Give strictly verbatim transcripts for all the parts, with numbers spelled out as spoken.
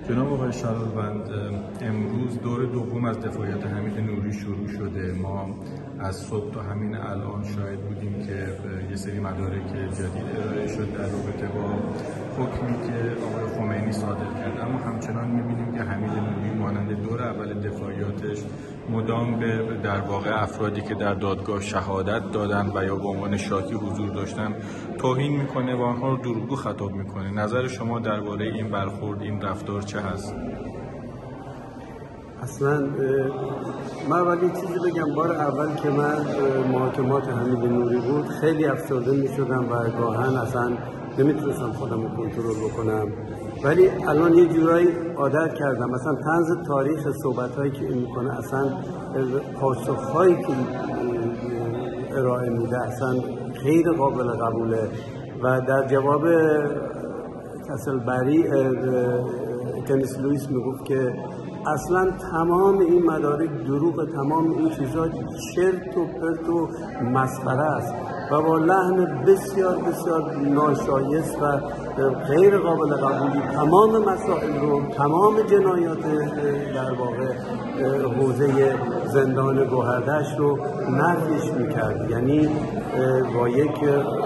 جناب آقای شلالبند، امروز دور دوم از دفاعیت حمید نوری شروع شده. ما از صبح تا همین الان شاهد بودیم که یه سری مدارک جدید ارائه شد در رابطه با حکمی که آقای خمینی صادر کرد، اما همچنان می‌بینیم که حمید نوری مانند دور اول دفاعیاتش مدام به در واقع افرادی که در دادگاه شهادت دادن و یا به عنوان شاکی حضور داشتن توهین میکنه و آنها رو دروغگو خطاب میکنه. نظر شما درباره این برخورد، این رفتار چه هست؟ اصلا من ولی چیزی بگم، بار اول که من محاکمات حمید نوری بود خیلی افسرده میشدم و گاهن اصلا نمیتونستم خودم رو کنترل بکنم، ولی الان یه جورایی عادت کردم. مثلا طنز تاریخ صحبت‌هایی که این میکنه، اصلا پاسخ‌هایی که ارائه میده اصلا غیر قابل قبوله و در جواب کسلبری تنیس لوئیس میگفت که اصلا تمام این مدارک دروغ، تمام این چیزا چرت و پرت و مسخره است و با لحن بسیار بسیار ناشایست و غیر قابل قبولی تمام مسائل رو، تمام جنایات در واقع حوزه زندان گوهردشت رو نفیش میکرد. یعنی با یک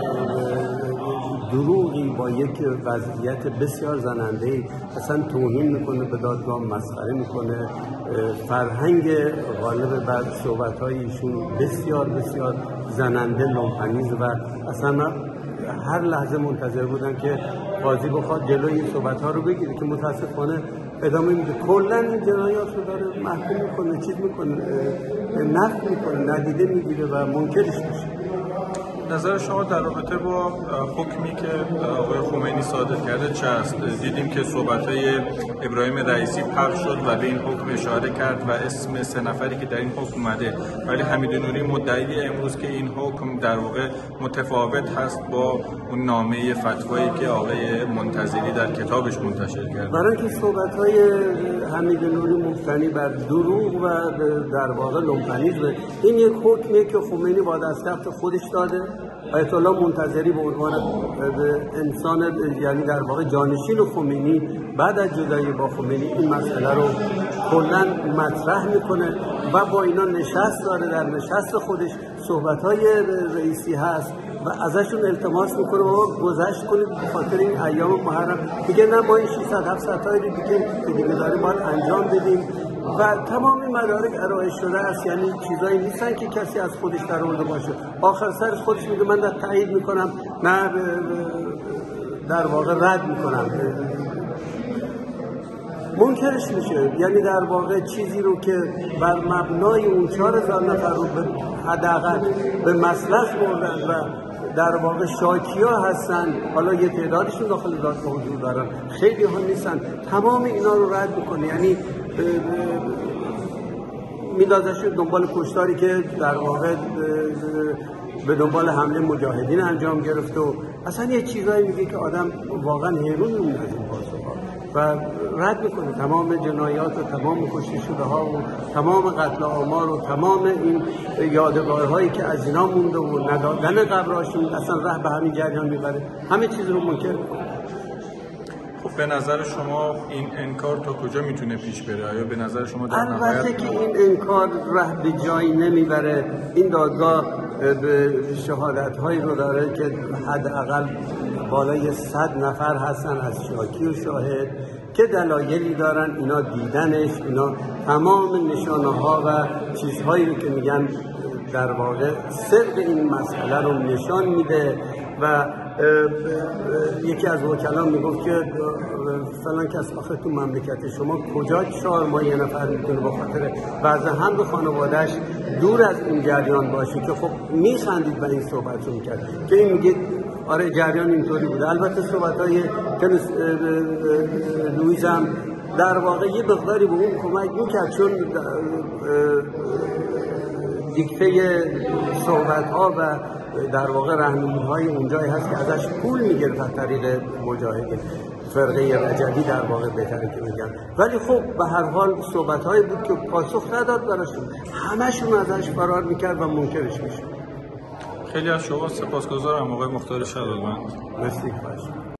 دروغی، با یک وضعیت بسیار زننده‌ای اصلا توهین میکنه به دادگاه، مسخره میکنه. فرهنگ غالب بر صحبت‌های ایشون بسیار بسیار زننده، لامپنیز و اصلا من هر لحظه منتظر بودم که قاضی بخواد جلوی این صحبت‌ها رو بگیره که متاسفانه ادامه میده. کلا این جنایات رو داره محکوم میکنه، چیز میکنه، نفی میکنه، ندیده میگیره و منکرش میشه. نظر شما در رابطه با حکمی که آقای خمینی صادر کرده چه است؟ دیدیم که صحبت‌های ابراهیم رئیسی پخش شد و به این حکم اشاره کرد و اسم سه نفری که در این حکم اومده، ولی حمید نوری مدعی امروز که این حکم در واقع متفاوت هست با اون نامه فتوایی که آقای منتظری در کتابش منتشر کرد. برای که صحبت‌های حمید نوری مبتنی بر دروغ و در واقع لامپنیزم، این یک حکمیه که خمینی با دستخط خودش داده. آیت الله منتظری به عنوان انسان، یعنی در واقع جانشین خمینی، بعد از جدایی با خمینی این مسئله رو کلا مطرح میکنه و با اینا نشست داره. در نشست خودش صحبت‌های رئیسی هست و ازشون التماس میکنه و گذشت کنید به خاطر این ایام محرم. دیگه نه ما این ششصد هفتصد تایی دیگه که دیگه داریم باید انجام بدیم و تمام این مدارک ارائه شده است. یعنی چیزایی نیستن که کسی از خودش در آورده باشه. آخر سرش خودش میگه من در تایید میکنم، نه در واقع رد میکنم، منکرش میشه. یعنی در واقع چیزی رو که بر مبنای اون چهار هزار نفر رو به حداقل به مسلخ بردن و در واقع شاکی ها هستن، حالا یه تعدادشون داخل دادگاه حضور دارن، خیلی ها نیستن، تمام اینا رو رد میکنه. یعنی میدازش دنبال کشتاری که در واقع به دنبال حمله مجاهدین انجام گرفته و اصلا یه چیزایی میگه که آدم واقعا حیرون میمونه از این پاسخ‌ها و رد میکنه تمام جنایات و تمام کشته شده ها و تمام قتل آمار و تمام این یادگارهایی که از اینا مونده و ندادن قبرهاشون اصلا راه به همین جریان میبره، همه چیز رو منکر کنه. خب به نظر شما این انکار تا کجا میتونه پیش بره؟ آیا به نظر شما در نهایت البته که این انکار راه به جایی نمیبره. این دادگاه به شهادت‌هایی رو داره که حداقل بالای صد نفر هستن از شاکی و شاهد که دلایلی دارن، اینا دیدنش، اینا تمام نشانه‌ها و چیزهایی رو که میگن در واقع صدق این مسئله رو نشان میده و یکی از وکلا میگفت که فلان کس آخه تو مملکت شما کجا چهار ماه یه نفر میتونه به خاطر وضع هم به خانوادهش دور از این جریان باشه، که خب میخندید و این صحبت رو میکرد که این میگه آره جریان اینطوری بوده. البته صحبت‌های تنیس لوئیس هم در واقع یه مقداری به اون کمک میکرد، چون دیکته صحبت‌ها و در واقع راهنمایی‌های اونجایی هست که ازش پول میگرفت از طریق مجاهدین، فرقه رجبی در واقع بهتره که بگم. ولی خب به هر حال صحبت‌هایی بود که پاسخ نداد براشون، همشون ازش فرار میکرد و منکرش میشد. خیلی از شما سپاسگزارم آقای مختار شلالبند. مرسی.